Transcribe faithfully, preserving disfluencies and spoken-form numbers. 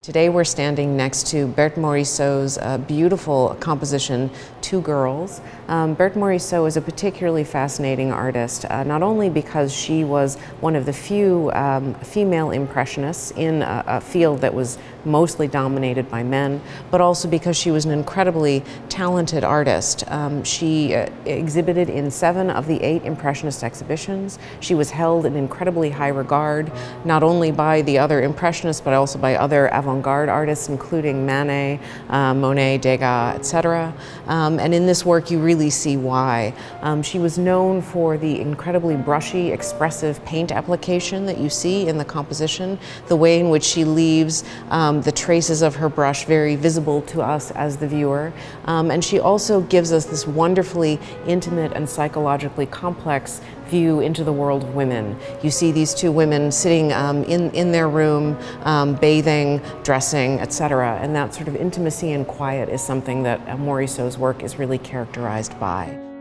Today we're standing next to Berthe Morisot's uh, beautiful composition, Two Girls. Um, Berthe Morisot is a particularly fascinating artist, uh, not only because she was one of the few um, female impressionists in a, a field that was mostly dominated by men, but also because she was an incredibly talented artist. Um, she uh, exhibited in seven of the eight Impressionist exhibitions. She was held in incredibly high regard, not only by the other Impressionists, but also by other avant-garde artists, including Manet, uh, Monet, Degas, et cetera. Um, and in this work, you really see why. Um, she was known for the incredibly brushy, expressive paint application that you see in the composition, the way in which she leaves um, the traces of her brush very visible to us as the viewer. Um, and she also gives us this wonderfully intimate and psychologically complex view into the world of women. You see these two women sitting um, in, in their room, um, bathing, dressing, et cetera. And that sort of intimacy and quiet is something that Morisot's work is really characterized by.